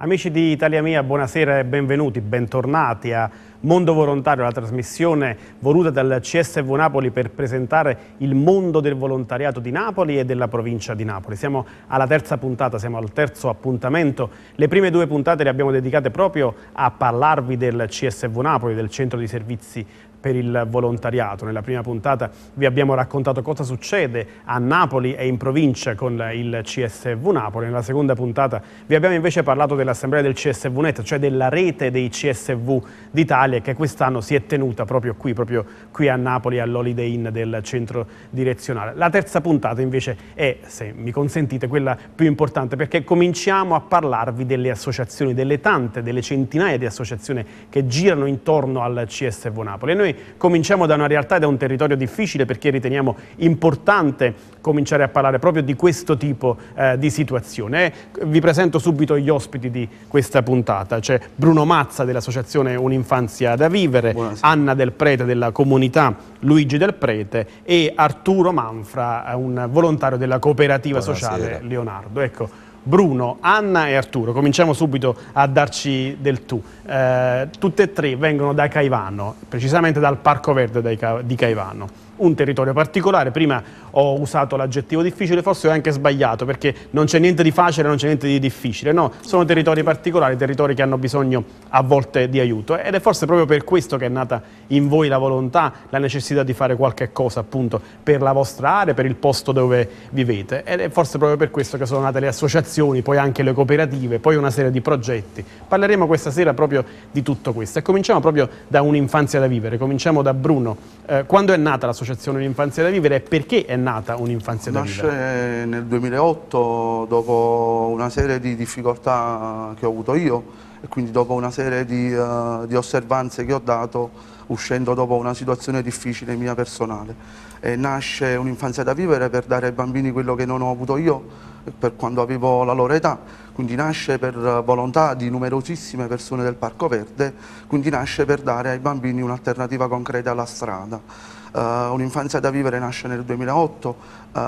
Amici di Italia Mia, buonasera e benvenuti, bentornati a Mondo Volontario, la trasmissione voluta dal CSV Napoli per presentare il mondo del volontariato di Napoli e della provincia di Napoli. Siamo alla terza puntata, siamo al terzo appuntamento. Le prime due puntate le abbiamo dedicate proprio a parlarvi del CSV Napoli, del centro di servizi per il volontariato. Nella prima puntata vi abbiamo raccontato cosa succede a Napoli e in provincia con il CSV Napoli. Nella seconda puntata vi abbiamo invece parlato dell'assemblea del CSV Net, cioè della rete dei CSV d'Italia che quest'anno si è tenuta proprio qui a Napoli all'Holiday Inn del centro direzionale. La terza puntata invece è, se mi consentite, quella più importante, perché cominciamo a parlarvi delle associazioni, delle centinaia di associazioni che girano intorno al CSV Napoli. E noi cominciamo da una realtà e da un territorio difficile, perché riteniamo importante cominciare a parlare proprio di questo tipo di situazione. Vi presento subito gli ospiti di questa puntata. C'è Bruno Mazza dell'associazione Un'Infanzia da Vivere, buonasera. Anna Del Prete della comunità Luigi Del Prete e Arturo Manfra, un volontario della cooperativa sociale Leonardo. Ecco, Bruno, Anna e Arturo, cominciamo subito a darci del tu. Tutte e tre vengono da Caivano, precisamente dal Parco Verde di Caivano. Un territorio particolare. Prima ho usato l'aggettivo difficile, forse ho anche sbagliato, perché non c'è niente di facile, non c'è niente di difficile. No, sono territori particolari, territori che hanno bisogno a volte di aiuto, ed è forse proprio per questo che è nata in voi la volontà, la necessità di fare qualche cosa appunto per la vostra area, per il posto dove vivete, ed è forse proprio per questo che sono nate le associazioni, poi anche le cooperative, poi una serie di progetti. Parleremo questa sera proprio di tutto questo e cominciamo proprio da Un'Infanzia da Vivere. Cominciamo da Bruno. Quando è nata l'associazione Un'Infanzia da Vivere e perché è nata Un'Infanzia da Vivere? Nasce nel 2008, dopo una serie di difficoltà che ho avuto io e quindi dopo una serie di osservanze che ho dato uscendo dopo una situazione difficile mia personale. Nasce Un'Infanzia da Vivere per dare ai bambini quello che non ho avuto io per quando avevo la loro età, quindi nasce per volontà di numerosissime persone del Parco Verde, quindi nasce per dare ai bambini un'alternativa concreta alla strada. Un'Infanzia da Vivere nasce nel 2008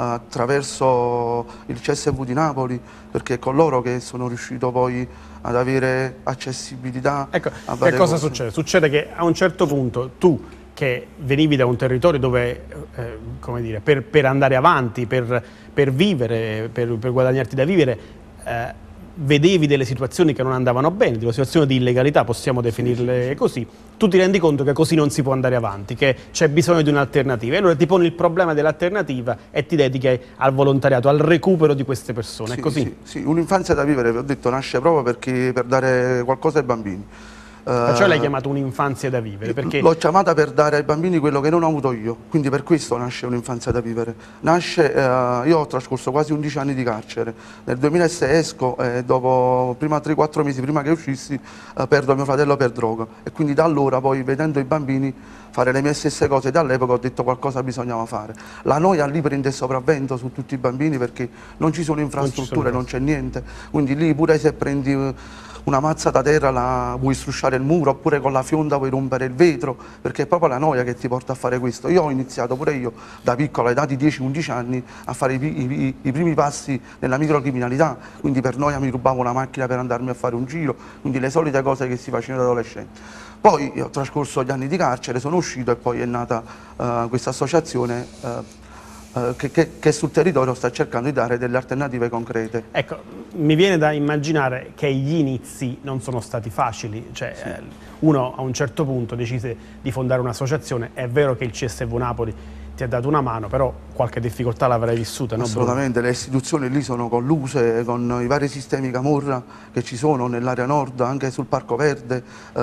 attraverso il CSV di Napoli, perché è con loro che sono riuscito poi ad avere accessibilità. Ecco, che cosa succede? Succede che a un certo punto tu, che venivi da un territorio dove, come dire, per andare avanti, per vivere, per guadagnarti da vivere, vedevi delle situazioni che non andavano bene, delle situazioni di illegalità, possiamo definirle così, tu ti rendi conto che così non si può andare avanti, che c'è bisogno di un'alternativa, e allora ti poni il problema dell'alternativa e ti dedichi al volontariato, al recupero di queste persone, è così? Sì, Un'Infanzia da Vivere, vi ho detto, nasce proprio per dare qualcosa ai bambini. Perciò l'hai chiamato Un'Infanzia da Vivere? Perché l'ho chiamata per dare ai bambini quello che non ho avuto io, quindi per questo nasce Un'Infanzia da Vivere. Io ho trascorso quasi 11 anni di carcere, nel 2006 esco e dopo 3-4 mesi prima che uscissi perdo mio fratello per droga, e quindi da allora poi, vedendo i bambini fare le mie stesse cose dall'epoca, ho detto qualcosa bisognava fare. La noia lì prende il sopravvento su tutti i bambini perché non ci sono infrastrutture, non c'è niente, quindi lì pure se prendi una mazza da terra vuoi strusciare il muro, oppure con la fionda vuoi rompere il vetro, perché è proprio la noia che ti porta a fare questo. Io ho iniziato pure io da piccolo, all'età di 10-11 anni, a fare i primi passi nella microcriminalità, quindi per noia mi rubavo una macchina per andarmi a fare un giro, quindi le solite cose che si facevano da adolescenti. Poi ho trascorso gli anni di carcere, sono uscito e poi è nata questa associazione che sul territorio sta cercando di dare delle alternative concrete. Ecco, mi viene da immaginare che gli inizi non sono stati facili, cioè uno a un certo punto decise di fondare un'associazione, è vero che il CSV Napoli ti ha dato una mano, però qualche difficoltà l'avrai vissuta, no? Assolutamente, le istituzioni lì sono colluse con i vari sistemi camorra che ci sono nell'area nord, anche sul Parco Verde,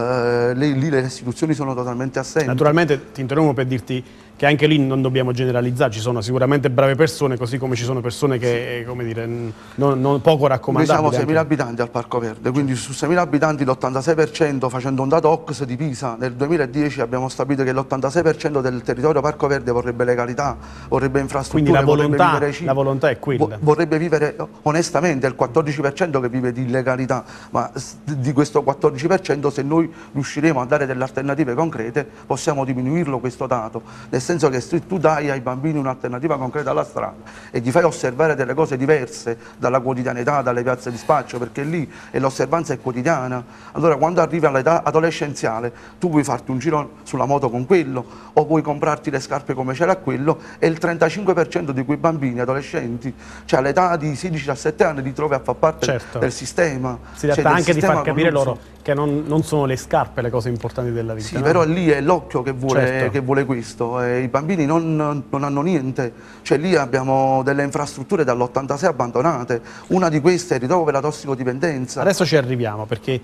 lì le istituzioni sono totalmente assenti. Naturalmente ti interrompo per dirti che anche lì non dobbiamo generalizzare, ci sono sicuramente brave persone, così come ci sono persone che, come dire, non poco raccomandabili. Noi siamo 6.000 abitanti al Parco Verde, quindi su 6.000 abitanti l'86%, facendo un dato OCS di Pisa, nel 2010 abbiamo stabilito che l'86% del territorio Parco Verde vorrebbe legalità, vorrebbe infrastrutture, quindi la volontà è quella. Vorrebbe vivere onestamente, il 14% che vive di illegalità, ma di questo 14% se noi riusciremo a dare delle alternative concrete possiamo diminuirlo questo dato, nel senso che se tu dai ai bambini un'alternativa concreta alla strada e gli fai osservare delle cose diverse dalla quotidianità, dalle piazze di spaccio, perché lì l'osservanza è quotidiana, allora quando arrivi all'età adolescenziale tu puoi farti un giro sulla moto con quello o puoi comprarti le scarpe come c'era quello, e il 35% di quei bambini adolescenti, cioè all'età di 16-17 anni, li trovi a far parte del sistema. Si tratta anche di far capire loro che non sono le scarpe le cose importanti della vita. Sì, però lì è l'occhio che vuole questo, i bambini non hanno niente, cioè lì abbiamo delle infrastrutture dall'86 abbandonate, una di queste è il ritrovo per la tossicodipendenza. Adesso ci arriviamo, perché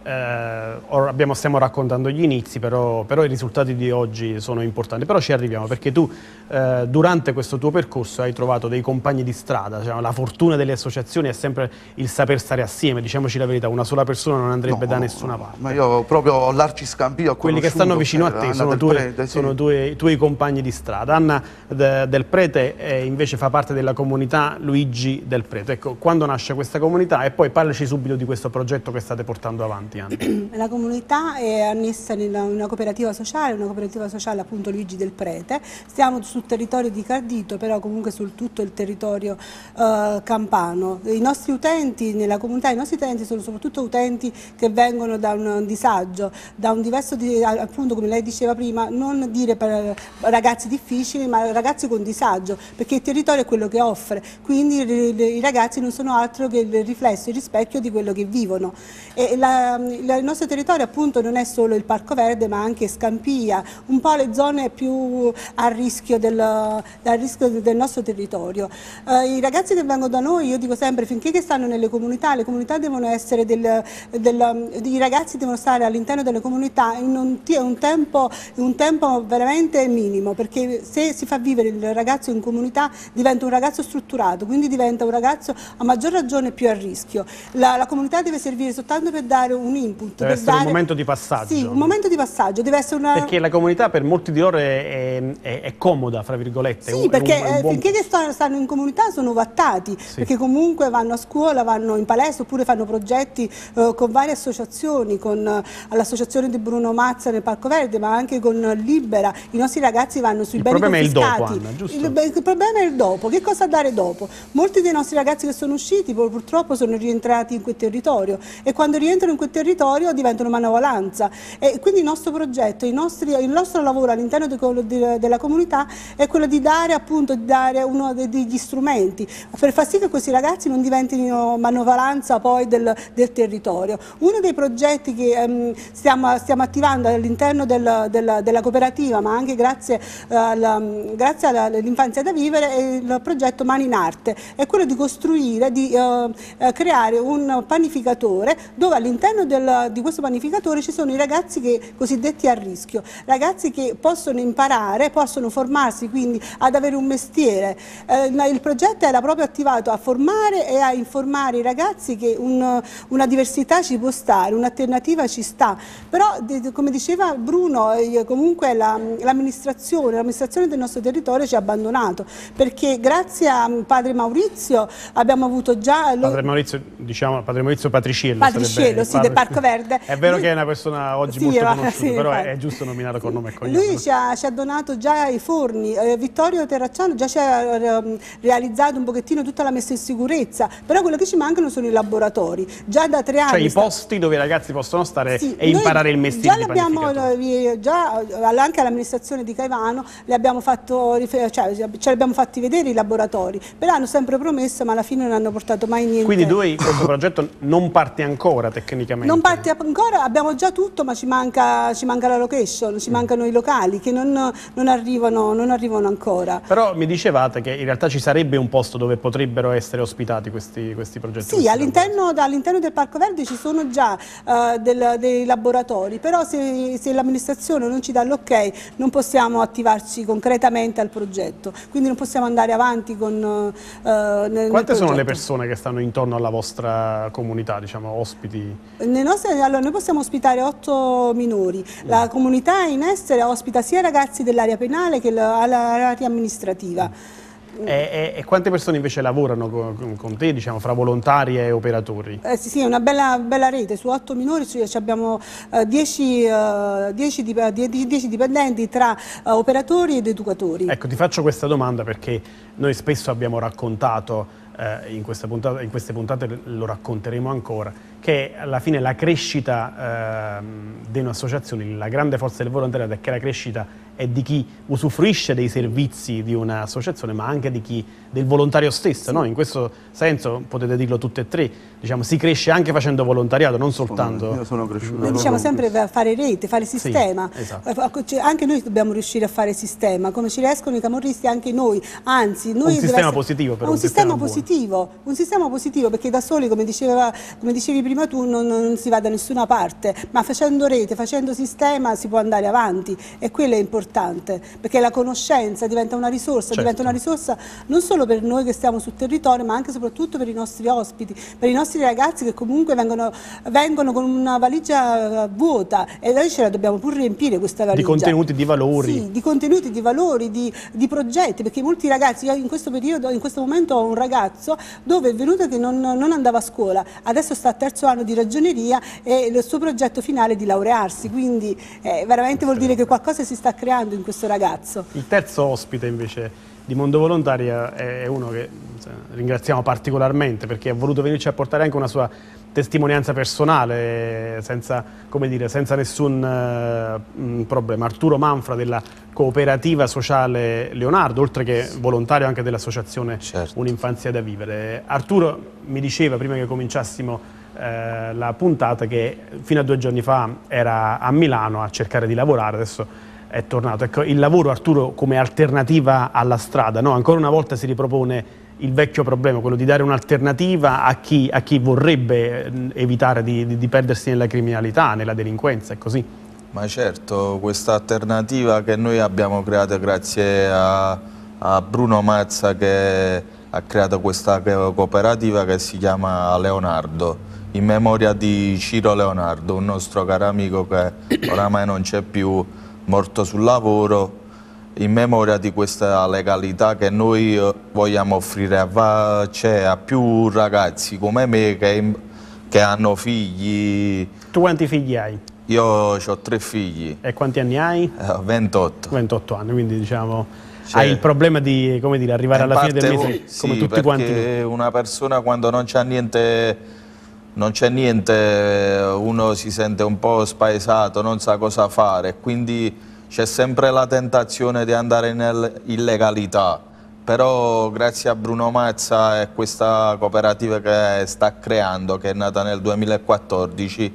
stiamo raccontando gli inizi, però i risultati di oggi sono importanti. Però ci arriviamo, perché tu durante questo tuo percorso hai trovato dei compagni di strada, cioè, la fortuna delle associazioni è sempre il saper stare assieme, diciamoci la verità, una sola persona non andrebbe da nessuna parte. Ma io proprio l'Arciscampio, quelli che stanno vicino a te sono i tuoi compagni di strada. Anna Del Prete invece fa parte della comunità Luigi Del Prete. Ecco, quando nasce questa comunità, e poi parlaci subito di questo progetto che state portando avanti. La comunità è annessa in una cooperativa sociale appunto Luigi Del Prete. Stiamo sul territorio di Cardito, però comunque su tutto il territorio campano. I nostri utenti nella comunità, i nostri utenti sono soprattutto utenti che vengono da un disagio, da un diverso, appunto come lei diceva prima, non dire per ragazzi difficili, ma ragazzi con disagio, perché il territorio è quello che offre, quindi i ragazzi non sono altro che il riflesso, il rispecchio di quello che vivono. E il nostro territorio appunto non è solo il Parco Verde, ma anche Scampia, un po' le zone più a rischio del nostro territorio. I ragazzi che vengono da noi, io dico sempre, finché che stanno nelle comunità, le comunità devono essere i ragazzi devono stare all'interno delle comunità in un tempo veramente minimo, perché se si fa vivere il ragazzo in comunità diventa un ragazzo strutturato, quindi diventa un ragazzo a maggior ragione più a rischio. La comunità deve servire soltanto per dare un input. Deve essere un momento di passaggio. Sì, un momento di passaggio, deve essere una... Perché la comunità per molti di loro è comoda, fra virgolette. Sì, perché finché che stanno in comunità sono vattati, perché comunque vanno a scuola, vanno in palestra, oppure fanno progetti con varie associazioni, con l'associazione di Bruno Mazza nel Parco Verde, ma anche con Libera. I nostri ragazzi vanno sui beni confiscati. Il problema è il dopo, Anna, giusto? Il problema è il dopo. Che cosa dare dopo? Molti dei nostri ragazzi che sono usciti purtroppo sono rientrati in quel territorio, e quando rientrano in quel territorio diventano manovalanza, e quindi il nostro progetto, il nostro lavoro all'interno della comunità è quello di dare appunto uno degli strumenti per far sì che questi ragazzi non diventino manovalanza poi del territorio. Uno dei progetti che stiamo attivando all'interno della cooperativa, ma anche grazie all'Infanzia da Vivere, è il progetto Mani in Arte, è quello di costruire, di creare un panificatore dove all'interno di questo panificatore ci sono i ragazzi cosiddetti a rischio, ragazzi che possono imparare, possono formarsi quindi ad avere un mestiere. Il progetto era proprio attivato a formare e a informare i ragazzi che una diversità ci può stare, un'alternativa ci sta, però come diceva Bruno, comunque l'amministrazione del nostro territorio ci ha abbandonato, perché grazie a padre Maurizio abbiamo avuto già... Padre Maurizio, diciamo, padre Maurizio Patriciello. Patriciello, sì, del Parco Verde. È vero che è una persona oggi molto conosciuta, però è giusto nominarlo con nome e cognome. Lui ci ha donato già i forni, Vittorio Terracciano già ci ha realizzato un pochettino tutta la messa in sicurezza, però quello che ci mancano sono i laboratori. Già da 3 anni... Cioè i posti dove i ragazzi possono stare e imparare il mestiere di panificatore. Già anche all'amministrazione di Caivano ci abbiamo fatti vedere i laboratori, però hanno sempre promesso, ma alla fine non hanno portato mai niente. Quindi questo progetto non parte ancora tecnicamente? Non parte ancora, abbiamo già tutto, ma ci manca la location, ci mancano i locali che non arrivano ancora. Però mi dicevate che in realtà ci sarebbe un posto dove potrebbero essere ospitati questi progetti? Sì, all'interno del Parco Verde ci sono già dei laboratori, però se l'amministrazione non ci dà l'ok non possiamo attivarci concretamente al progetto, quindi non possiamo andare avanti con Quante sono le persone che stanno intorno alla vostra comunità, diciamo, ospiti? Allora, noi possiamo ospitare 8 minori, la comunità in essere ospita sia ragazzi dell'area penale che l'area amministrativa. E quante persone invece lavorano con te, diciamo, fra volontari e operatori? Sì, è una bella rete, su 8 minori abbiamo 10 dipendenti tra operatori ed educatori. Ecco, ti faccio questa domanda perché noi spesso abbiamo raccontato, in queste puntate lo racconteremo ancora, che alla fine la crescita di un'associazione, la grande forza del volontariato è che la crescita è di chi usufruisce dei servizi di un'associazione, ma anche del volontario stesso, sì. No? In questo senso, potete dirlo tutte e tre, diciamo, si cresce anche facendo volontariato, non soltanto... Io sono cresciuto. Noi diciamo sempre fare rete, fare sistema, sì, esatto. Anche noi dobbiamo riuscire a fare sistema, come ci riescono i camorristi anche noi, anzi... Noi un sistema positivo però, un sistema positivo, perché da soli, come dicevi prima tu, non si va da nessuna parte, ma facendo rete, facendo sistema si può andare avanti, e quello è importante, perché la conoscenza diventa una risorsa, certo. Diventa una risorsa non solo per noi che stiamo sul territorio, ma anche e soprattutto per i nostri ospiti, per i nostri ragazzi che comunque vengono con una valigia vuota, e noi ce la dobbiamo pur riempire questa valigia. Di contenuti, di valori. Sì, di contenuti, di valori, di progetti, perché molti ragazzi, io in questo periodo, in questo momento ho un ragazzo dove è venuto che non andava a scuola, adesso sta al terzo anno di ragioneria e il suo progetto finale è di laurearsi, quindi veramente vuol dire che qualcosa si sta creando in questo ragazzo. Il terzo ospite invece di Mondo Volontario è uno che ringraziamo particolarmente perché ha voluto venirci a portare anche una sua testimonianza personale senza nessun problema. Arturo Manfra della Cooperativa Sociale Leonardo, oltre che volontario anche dell'associazione certo. Un'infanzia da vivere. Arturo mi diceva prima che cominciassimo la puntata che fino a 2 giorni fa era a Milano a cercare di lavorare, adesso è tornato. Ecco, il lavoro, Arturo, come alternativa alla strada, no? Ancora una volta si ripropone il vecchio problema, quello di dare un'alternativa a chi vorrebbe evitare di perdersi nella criminalità, nella delinquenza, è così? Ma certo, questa alternativa che noi abbiamo creato grazie a Bruno Mazza, che ha creato questa cooperativa che si chiama Leonardo, in memoria di Ciro Leonardo, un nostro caro amico che oramai non c'è più, morto sul lavoro, in memoria di questa legalità che noi vogliamo offrire a più ragazzi come me che hanno figli. Tu quanti figli hai? Io ho 3 figli. E quanti anni hai? 28. 28 anni, quindi diciamo hai il problema di, come dire, arrivare alla fine del mese come tutti quanti. Perché una persona quando non c'è niente, uno si sente un po' spaesato, non sa cosa fare, quindi c'è sempre la tentazione di andare nell'illegalità. Però grazie a Bruno Mazza e questa cooperativa che sta creando, che è nata nel 2014,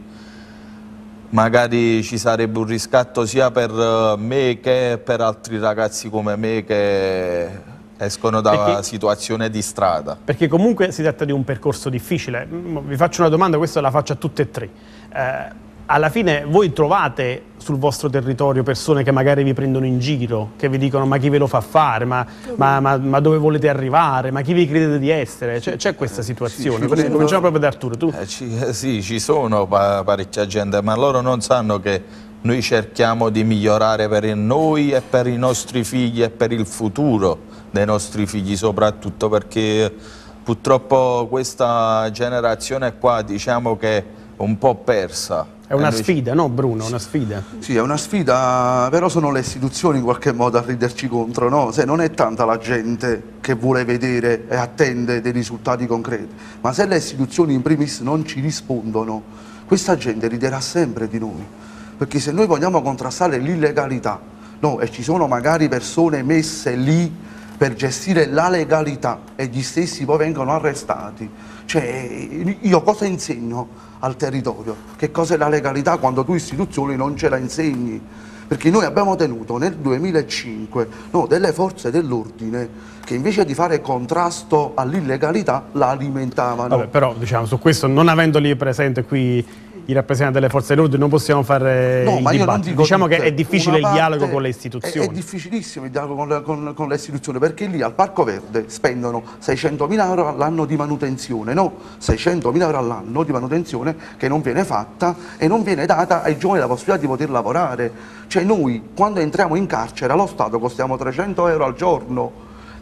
magari ci sarebbe un riscatto sia per me che per altri ragazzi come me che escono da situazione di strada. Perché comunque si tratta di un percorso difficile. Vi faccio una domanda, questa la faccio a tutte e tre. Alla fine voi trovate sul vostro territorio persone che magari vi prendono in giro, che vi dicono ma chi ve lo fa fare, ma dove volete arrivare, ma chi vi credete di essere? C'è questa situazione? Sì, cominciamo proprio da Arturo. Tu? Sì, ci sono parecchia gente, ma loro non sanno che noi cerchiamo di migliorare per noi e per i nostri figli e per il futuro dei nostri figli, soprattutto perché purtroppo questa generazione qua diciamo che è un po' persa. È una sfida, no Bruno? Una sfida? Sì, è una sfida, però sono le istituzioni in qualche modo a riderci contro, no? Se non è tanta la gente che vuole vedere e attende dei risultati concreti, ma se le istituzioni in primis non ci rispondono, questa gente riderà sempre di noi, perché se noi vogliamo contrastare l'illegalità, no? E ci sono magari persone messe lì per gestire la legalità e gli stessi poi vengono arrestati, cioè io cosa insegno al territorio? Che cos'è la legalità quando tu istituzioni non ce la insegni? Perché noi abbiamo tenuto nel 2005 delle forze dell'ordine che invece di fare contrasto all'illegalità la alimentavano. Vabbè, però diciamo su questo, non avendoli presente qui i rappresentanti delle forze dell'ordine, non possiamo fare il dibattito. Diciamo che è difficile il dialogo con le istituzioni. È difficilissimo il dialogo con le istituzioni, perché lì al Parco Verde spendono 600.000 euro all'anno di manutenzione, 600.000 euro all'anno di manutenzione che non viene fatta e non viene data ai giovani la possibilità di poter lavorare. Cioè noi quando entriamo in carcere allo Stato costiamo 300 euro al giorno.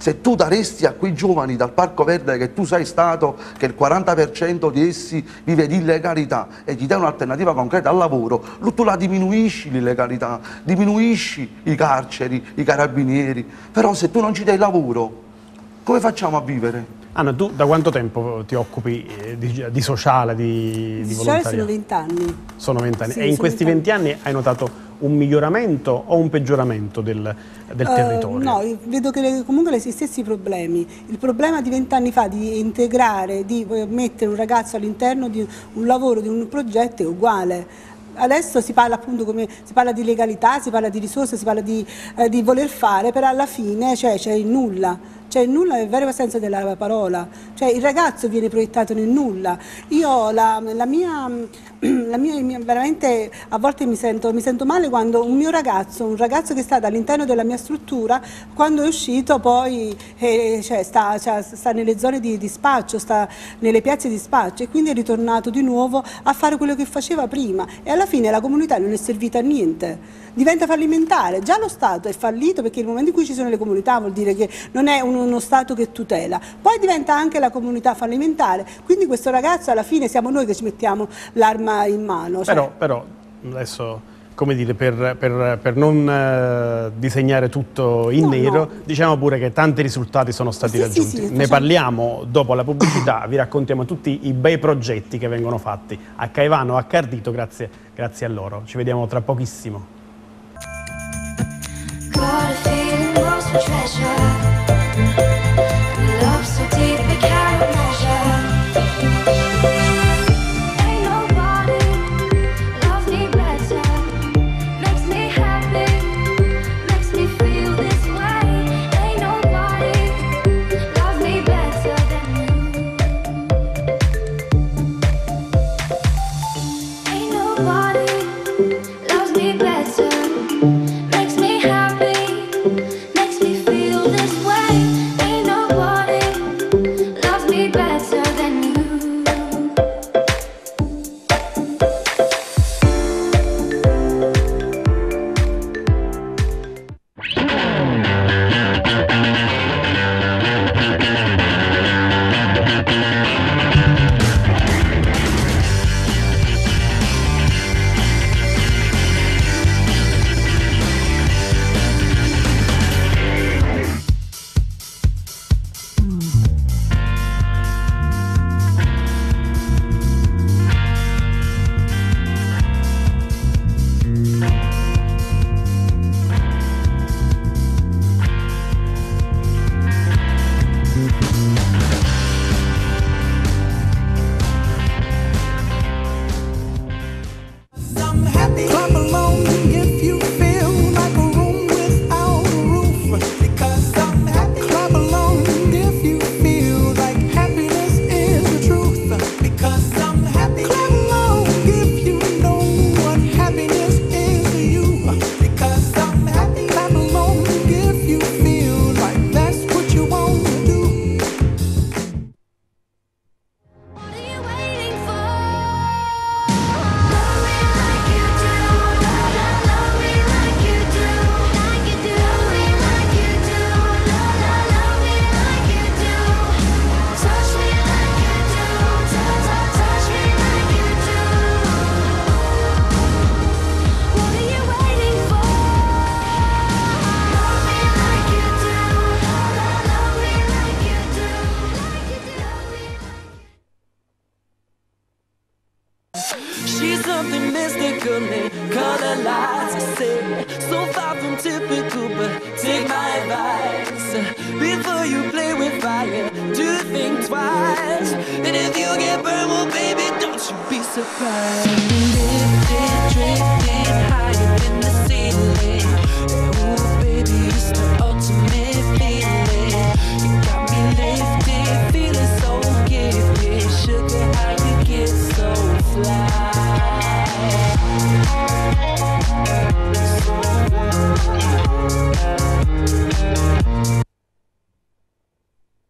Se tu daresti a quei giovani dal Parco Verde che tu sei stato, che il 40% di essi vive di illegalità, e gli dai un'alternativa concreta al lavoro, tu la diminuisci l'illegalità, diminuisci i carceri, i carabinieri, però se tu non ci dai lavoro, come facciamo a vivere? Anna, tu da quanto tempo ti occupi di sociale, di volontariato? Sono 20 anni. Sono 20 anni. Sì, e in questi 20 anni hai notato un miglioramento o un peggioramento del territorio? No, vedo che comunque gli stessi problemi. Il problema di 20 anni fa di integrare, di mettere un ragazzo all'interno di un lavoro, di un progetto è uguale. Adesso si parla appunto si parla di legalità, si parla di risorse, si parla di voler fare, però alla fine c'è il nulla. Cioè il nulla nel vero senso della parola, cioè il ragazzo viene proiettato nel nulla. Io veramente a volte mi sento male quando un ragazzo che è stato all'interno della mia struttura, quando è uscito poi sta nelle zone di spaccio, sta nelle piazze di spaccio, e quindi è ritornato di nuovo a fare quello che faceva prima, e alla fine la comunità non è servita a niente. Diventa fallimentare. Già lo Stato è fallito, perché nel momento in cui ci sono le comunità vuol dire che non è uno Stato che tutela. Poi diventa anche la comunità fallimentare. Quindi questo ragazzo alla fine siamo noi che ci mettiamo l'arma in mano. Cioè. Però adesso, come dire, per non disegnare tutto in nero, diciamo pure che tanti risultati sono stati raggiunti. Ne parliamo dopo la pubblicità, vi raccontiamo tutti i bei progetti che vengono fatti a Caivano, a Cardito, grazie a loro. Ci vediamo tra pochissimo. Got a feeling lost for treasure. Love so deep it can't measure. Ain't nobody loves me better. Makes me happy, makes me feel this way. Ain't nobody loves me better than you. Ain't nobody loves me better. Makes me happy, makes me feel this way. Ain't nobody loves me better than you. Clap along if you feel like a room without a roof, because I'm happy. Clap along if you feel like happiness is the truth, because I'm happy. Clap along if you know what happiness is to you, because I'm happy. Clap along if you feel like that's what you want to do. What are you waiting for? Love me like you do. Love me like you do. Like you do. Love me like you do. Love me like you do. Touch me like you do. Touch me like you do. What are you waiting for? Love me like you do. Love me like you do. Like you do. She's something mystical, color lights, I say. So far from typical, but take my advice. Before you play with fire, do think twice. And if you get burned, well, baby, don't you be surprised. Lifted, drifted higher than the ceiling. Oh, baby, it's the ultimate feeling. You got me lifted, feeling so gifted. Sugar, how you get so fly.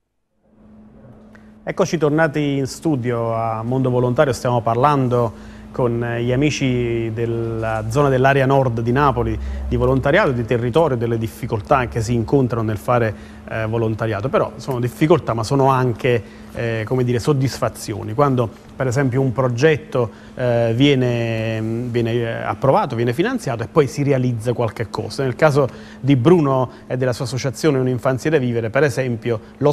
Eccoci tornati in studio a Mondo Volontario, stiamo parlando con gli amici della zona dell'area nord di Napoli di volontariato, di territorio, delle difficoltà che si incontrano nel fare volontariato, però sono difficoltà ma sono anche come dire, soddisfazioni. Quando per esempio un progetto viene approvato, viene finanziato e poi si realizza qualche cosa. Nel caso di Bruno e della sua associazione Un'infanzia da vivere, per esempio lo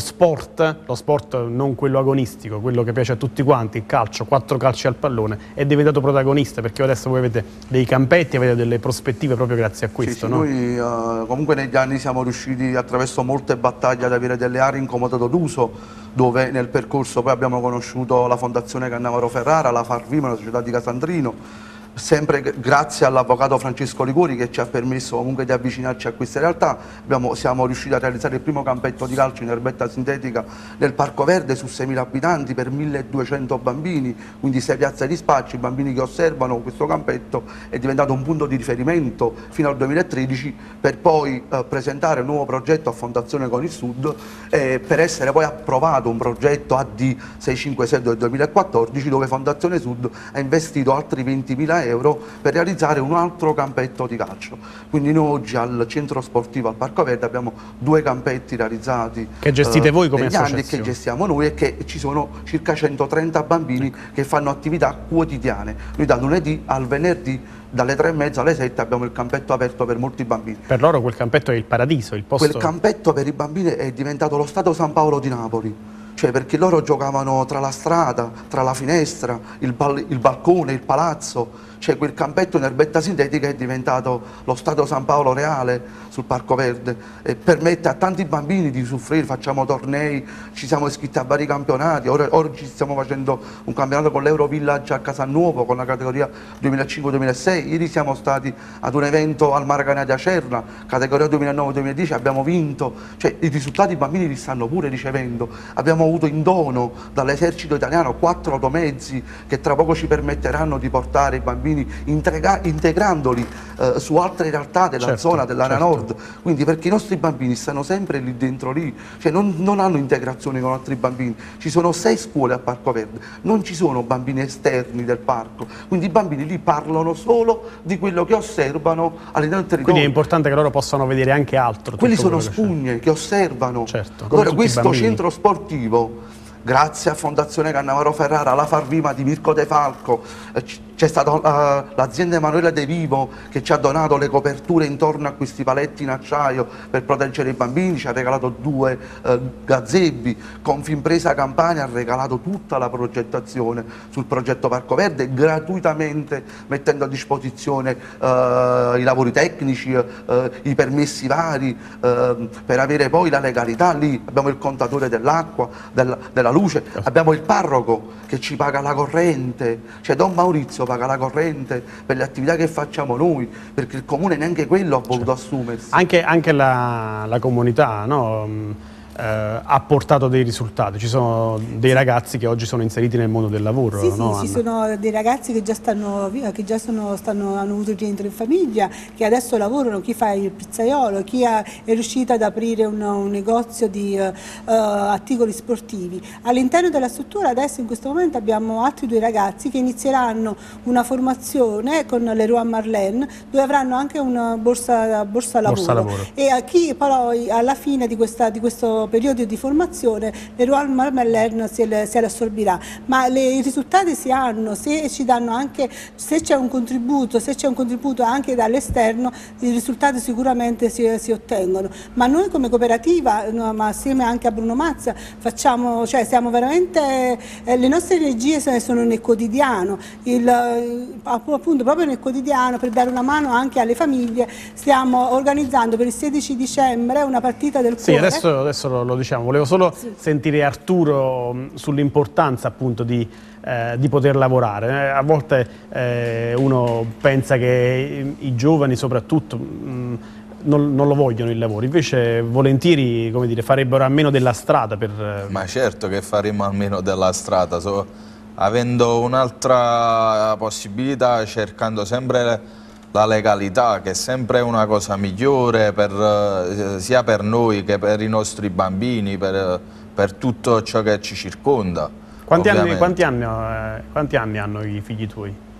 sport non quello agonistico, quello che piace a tutti quanti, il calcio, 4 calci al pallone, è diventato protagonista, perché adesso voi avete dei campetti, avete delle prospettive proprio grazie a questo, Sì, no? noi comunque negli anni siamo riusciti attraverso molte battaglie ad avere delle aree in comodato d'uso, dove nel percorso poi abbiamo conosciuto la Fondazione Cannavaro Ferrara, la Farvima, la società di Casandrino, sempre grazie all'avvocato Francesco Liguori che ci ha permesso comunque di avvicinarci a queste realtà. Siamo riusciti a realizzare il primo campetto di calcio in erbetta sintetica nel Parco Verde su 6.000 abitanti per 1.200 bambini, quindi 6 piazze di spaccio. I bambini che osservano questo campetto è diventato un punto di riferimento fino al 2013, per poi presentare un nuovo progetto a Fondazione Con il Sud, per essere poi approvato un progetto AD 656 del 2014, dove Fondazione Sud ha investito altri 20.000 euro per realizzare un altro campetto di calcio. Quindi noi oggi al centro sportivo al Parco Verde abbiamo 2 campetti realizzati Che gestite voi come negli anni, associazione. che gestiamo noi, e che ci sono circa 130 bambini che fanno attività quotidiane. Noi da lunedì al venerdì dalle 3:30 alle 7 abbiamo il campetto aperto per molti bambini. Per loro quel campetto è il paradiso, il posto... Quel campetto per i bambini è diventato lo Stadio San Paolo di Napoli, cioè perché loro giocavano tra la strada, tra la finestra, il balcone, il palazzo. Cioè quel campetto in erbetta sintetica è diventato lo Stadio San Paolo reale sul Parco Verde, e permette a tanti bambini di soffrire. Facciamo tornei, ci siamo iscritti a vari campionati, oggi stiamo facendo un campionato con l'Euro Village a Casanuovo con la categoria 2005-2006, ieri siamo stati ad un evento al Maracanã di Acerra, categoria 2009-2010, abbiamo vinto. Cioè i risultati i bambini li stanno pure ricevendo. Abbiamo avuto in dono dall'esercito italiano 4 automezzi che tra poco ci permetteranno di portare i bambini, integrandoli su altre realtà della zona, dell'area nord. Quindi perché i nostri bambini stanno sempre lì dentro lì, cioè non hanno integrazione con altri bambini. Ci sono 6 scuole a Parco Verde, non ci sono bambini esterni del parco, quindi i bambini lì parlano solo di quello che osservano all'interno del territorio. Quindi è importante che loro possano vedere anche altro. Quelli tutto sono quello che c'è. spugne che osservano. Certo, come Allora tutti i questo bambini. centro sportivo, grazie a Fondazione Cannavaro Ferrara, alla Farvima di Mirko De Falco, c'è stata l'azienda Emanuele De Vivo che ci ha donato le coperture intorno a questi paletti in acciaio per proteggere i bambini, ci ha regalato 2 gazebbi. Confimpresa Campania ha regalato tutta la progettazione sul progetto Parco Verde, gratuitamente mettendo a disposizione i lavori tecnici, i permessi vari, per avere poi la legalità. Lì abbiamo il contatore dell'acqua, della luce, abbiamo il parroco che ci paga la corrente, cioè Don Maurizio paga la corrente per le attività che facciamo noi, perché il comune neanche quello ha voluto assumersi. Anche la comunità, no? Ha portato dei risultati. Ci sono dei ragazzi che oggi sono inseriti nel mondo del lavoro. Sì, no, sì, ci Anna? sono dei ragazzi che hanno avuto il rientro in famiglia, che adesso lavorano, chi fa il pizzaiolo, chi è riuscito ad aprire un negozio di articoli sportivi. All'interno della struttura adesso in questo momento abbiamo altri 2 ragazzi che inizieranno una formazione con Leroy Merlin, dove avranno anche una borsa lavoro. E a chi però alla fine di questo periodo di formazione Leroy Merlin se la assorbirà, ma i risultati si hanno se ci danno anche, se c'è un contributo anche dall'esterno, i risultati sicuramente si ottengono. Ma noi come cooperativa, ma assieme anche a Bruno Mazza, siamo veramente, le nostre energie sono nel quotidiano, appunto proprio nel quotidiano, per dare una mano anche alle famiglie. Stiamo organizzando per il 16 dicembre una partita del Sì, cuore. adesso lo diciamo, volevo solo sentire Arturo sull'importanza appunto di poter lavorare. A volte uno pensa che i giovani soprattutto non lo vogliono il lavoro, invece volentieri, come dire, farebbero a meno della strada per... Ma certo che faremo a meno della strada, avendo un'altra possibilità, cercando sempre la legalità, che è sempre una cosa migliore sia per noi che per i nostri bambini, per tutto ciò che ci circonda. Quanti anni hanno i figli tuoi?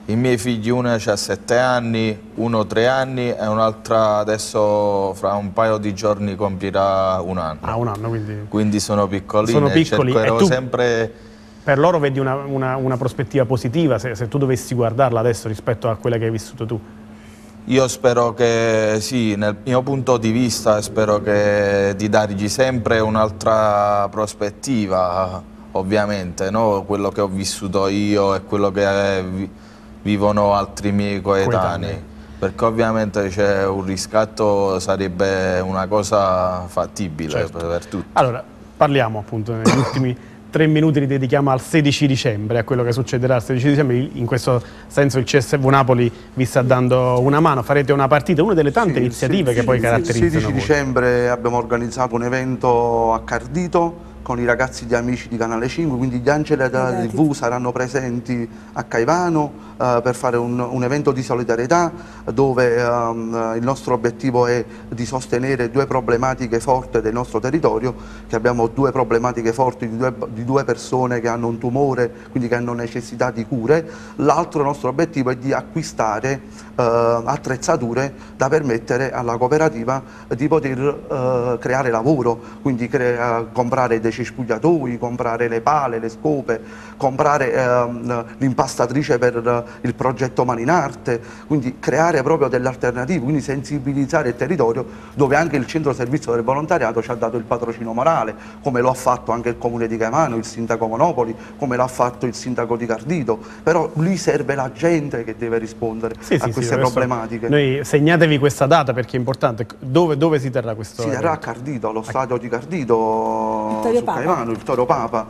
I miei figli, uno ha 7 anni, uno 3 anni e un'altra adesso fra un paio di giorni compirà 1 anno. Ah, 1 anno, quindi... Quindi sono piccolini, Sono piccoli, cercherò e tu- sempre... Per loro vedi una prospettiva positiva se tu dovessi guardarla adesso rispetto a quella che hai vissuto tu? Io spero che sì, nel mio punto di vista spero di dargli sempre un'altra prospettiva, ovviamente, no? Quello che ho vissuto io e quello che vivono altri miei coetanei. Perché ovviamente c'è un riscatto, sarebbe una cosa fattibile, Certo. per tutti. Allora, parliamo appunto negli ultimi 3 minuti li dedichiamo al 16 dicembre, a quello che succederà il 16 dicembre. In questo senso il CSV Napoli vi sta dando una mano, farete una partita, una delle tante iniziative che poi Il caratterizzano 16 voi. dicembre abbiamo organizzato un evento a Cardito con i ragazzi di Amici di Canale 5, quindi gli angeli della TV saranno presenti a Caivano per fare un evento di solidarietà dove il nostro obiettivo è di sostenere 2 problematiche forti del nostro territorio, che abbiamo 2 problematiche forti di due persone che hanno un tumore, quindi che hanno necessità di cure. L'altro nostro obiettivo è di acquistare attrezzature da permettere alla cooperativa di poter creare lavoro, quindi comprare dei cespugliatoi, comprare le pale, le scope, comprare l'impastatrice per il progetto Maninarte, quindi creare proprio delle alternative, quindi sensibilizzare il territorio, dove anche il centro servizio del volontariato ci ha dato il patrocino morale, come lo ha fatto anche il comune di Caivano, il sindaco Monopoli, come l'ha fatto il sindaco di Cardito, però lì serve la gente che deve rispondere a queste problematiche. Noi segnatevi questa data perché è importante. Dove si terrà questo Si terrà a Cardito, allo stadio di Cardito, Vittorio su Papa. Caivano, il Vittorio Papa,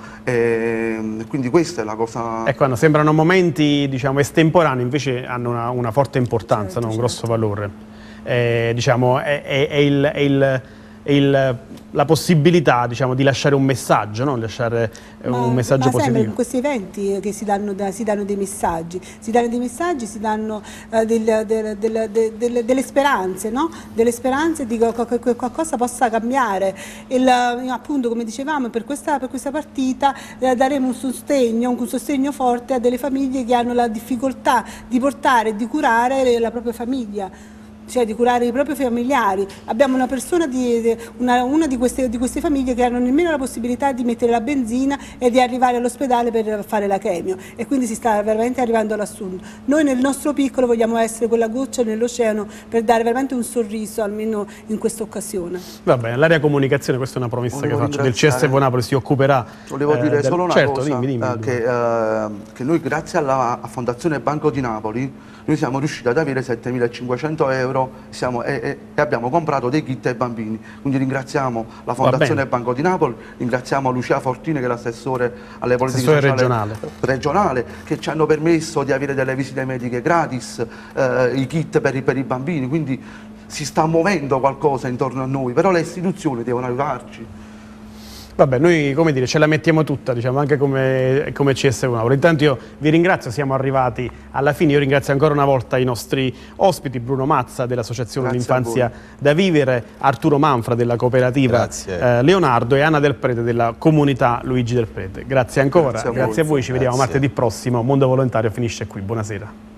e quindi questa è la cosa. Ecco, sembrano momenti, diciamo, estemporanei, invece hanno una forte importanza, Certo, no? Un certo. grosso valore. Diciamo, la possibilità, diciamo, di lasciare un messaggio, no? Lasciare un messaggio Sempre positivo. in questi eventi che si danno dei messaggi, si danno delle speranze, no? Delle speranze di che qualcosa possa cambiare. Appunto, come dicevamo, per questa partita daremo un sostegno forte a delle famiglie che hanno la difficoltà di portare e di curare la propria famiglia, cioè di curare i propri familiari. Abbiamo una persona una di queste famiglie che hanno nemmeno la possibilità di mettere la benzina e di arrivare all'ospedale per fare la chemio, e quindi si sta veramente arrivando all'assurdo. Noi nel nostro piccolo vogliamo essere quella goccia nell'oceano per dare veramente un sorriso, almeno in questa occasione. Va bene, l'area comunicazione, questa è una promessa Volevo che faccio, del ringraziare- CSV Napoli si occuperà. Volevo dire solo una certo, cosa, dimmi. che noi grazie alla Fondazione Banco di Napoli noi siamo riusciti ad avere 7.500 euro e abbiamo comprato dei kit ai bambini, quindi ringraziamo la Fondazione Banco di Napoli, ringraziamo Lucia Fortini che è l'assessore alle politiche sociali regionale, che ci hanno permesso di avere delle visite mediche gratis, i kit per i bambini, quindi si sta muovendo qualcosa intorno a noi, però le istituzioni devono aiutarci. Vabbè, noi, come dire, ce la mettiamo tutta, diciamo, anche come CSV Napoli. Intanto io vi ringrazio, siamo arrivati alla fine. Io ringrazio ancora una volta i nostri ospiti, Bruno Mazza dell'Associazione L'Infanzia da Vivere, Arturo Manfra della cooperativa Leonardo e Anna Del Prete della comunità Luigi Del Prete. Grazie ancora, grazie a voi, ci vediamo martedì prossimo. Mondo Volontario finisce qui, buonasera.